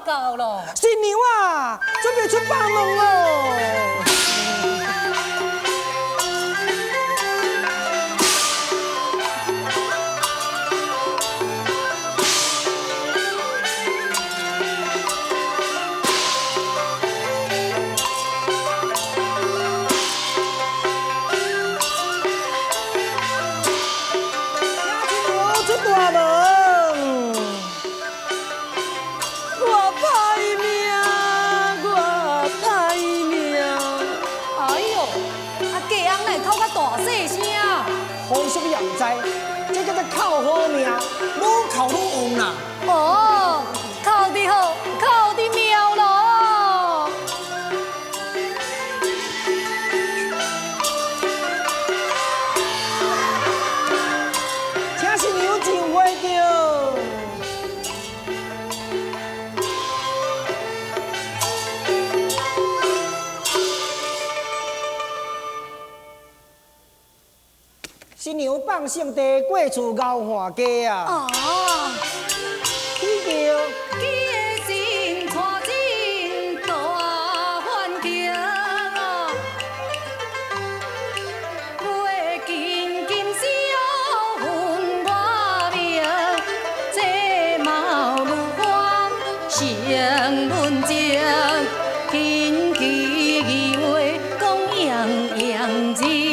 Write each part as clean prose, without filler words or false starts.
到了。 新娘啊，准备出房门喽！风什么样在？这个在靠好命，愈靠愈旺啦。 哦，靠得好，靠得妙咯。 请新娘进会着。新娘放圣地，过厝熬换家啊！ 哦， 去着。 结成带进大环境，月金金小分外明，这貌如花成论情，轻奇语话讲样样情。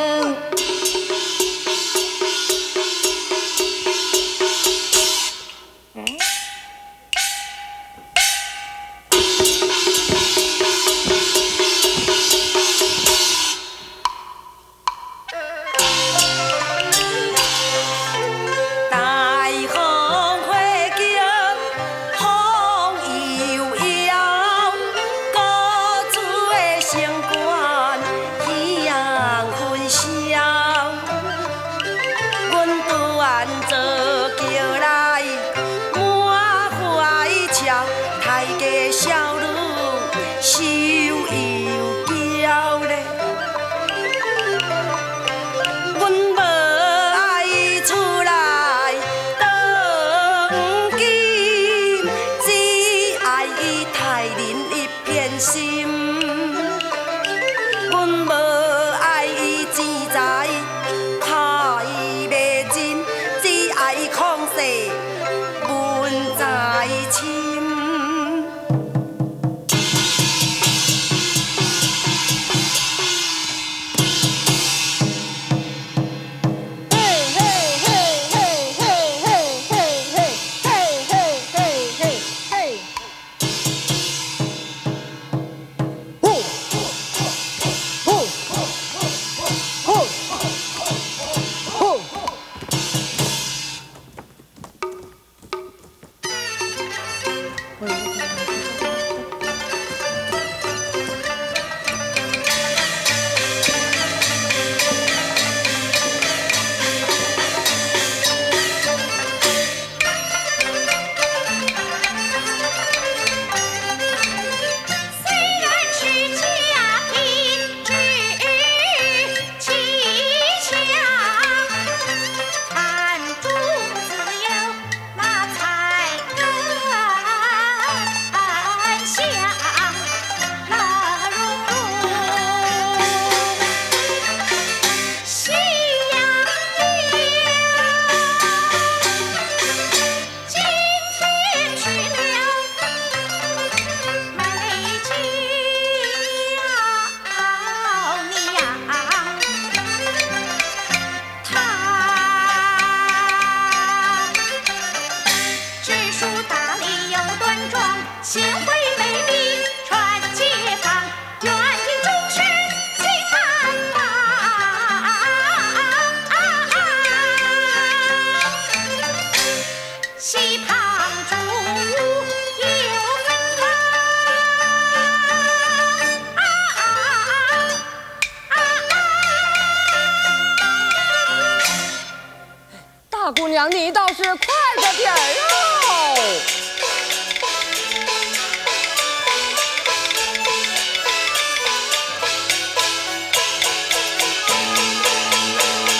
大姑娘，你倒是快着点儿哦！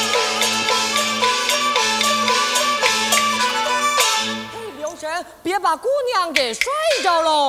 嘿，刘神，别把把姑娘给摔着喽。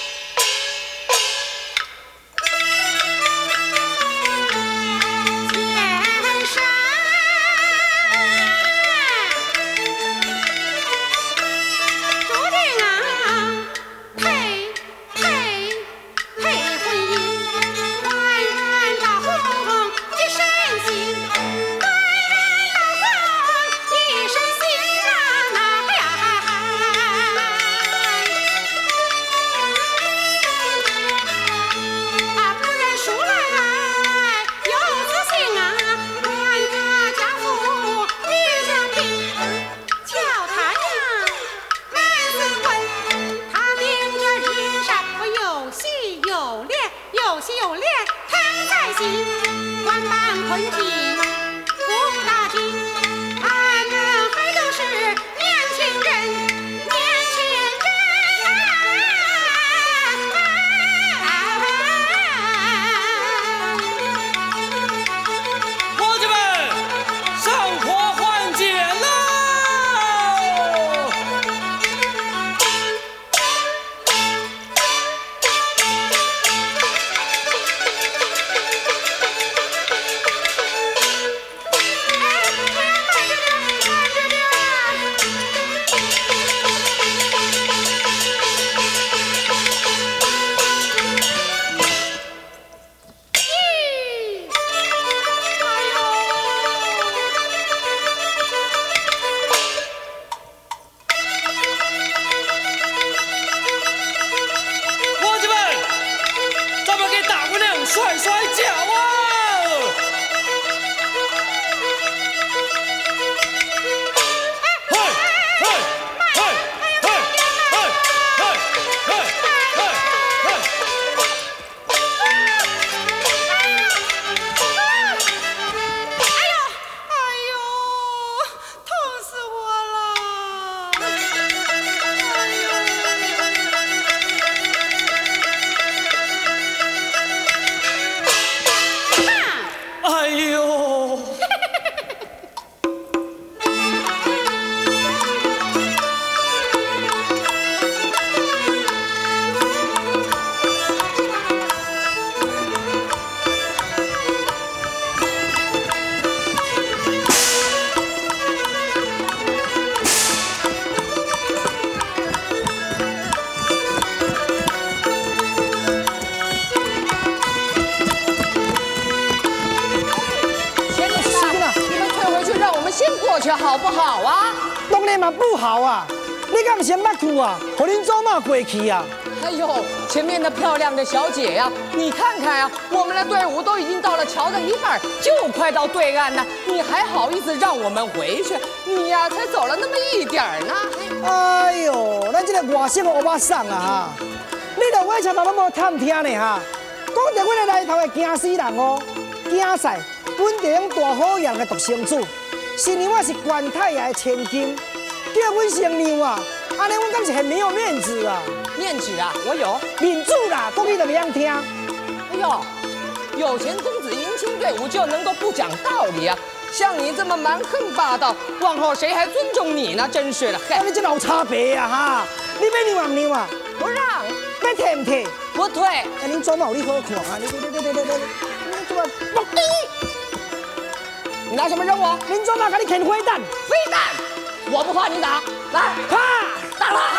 好不好啊？ 当然嘛不好啊！你敢先捌去啊？和恁祖妈过去啊？ 哎呦，前面的漂亮的小姐呀，你看看啊，我们的队伍都已经到了桥的一半，就快到对岸了，你还好意思让我们回去？你呀，才走了那么一点儿呢。 哎呦，咱这个外省的欧巴桑啊哈，你着我车头都无探听呢哈，讲着我的来头的惊死人哦，惊赛本地大好样的独生子。新娘我是官太爷的千金，叫阮新娘啊，安尼阮敢是很没有面子啊！ 面子啊，我有。 面子啦，讲你都袂晓听。 哎呦，有钱公子迎亲队伍就能够不讲道理啊！像你这么蛮横霸道，往后谁还尊重你呢？真是的，嘿！ 你这老差别呀哈！你要让唔让啊？ 不让。 要退唔退？ 不退。 那恁祖母你好看啊！你怎么不低？ 你拿什么扔我？ 恁祖母给你捡飞弹。 飞弹？我不怕你打，来， 啪！ 打了，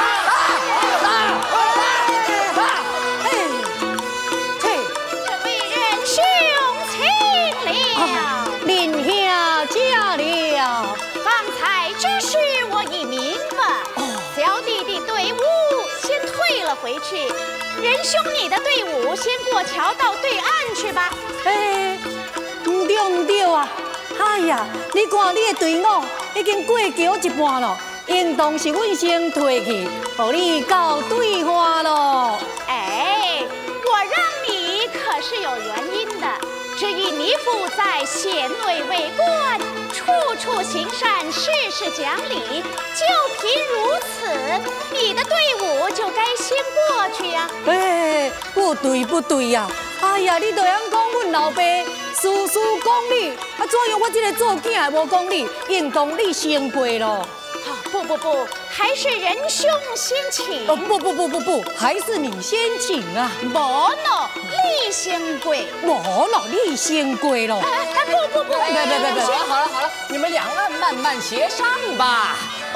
这位仁兄请了， 令下驾了。 方才只是我已明白，小弟的队伍先退了回去，仁兄你的队伍先过桥到对岸去吧。 哎，唔对啊！哎呀，你看你的队伍已经过桥一半了，应当是阮先退去，互你到对岸咯。 哎，我让你可是有原因的，只因你父在县内为官，处处行善，事事讲理，就凭如此，你的队伍就该先过去呀。 哎，不对呀！哎呀，你都样讲阮老爸事事讲理，怎样我这个做囝的无讲理，应当你先过咯。 不， 还是仁兄先请？ 哦不，还是你先请啊！ 无喏，你先跪。 我了，你先跪了。 不， 好了，你们两岸慢慢协商吧。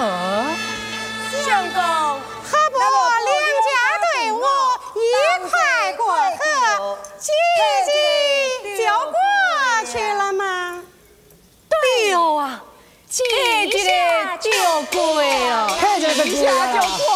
相公，何不两家队伍一块过河，几日就过去了吗？ 对啊，这个就贵了， 嘿，这个贵啊！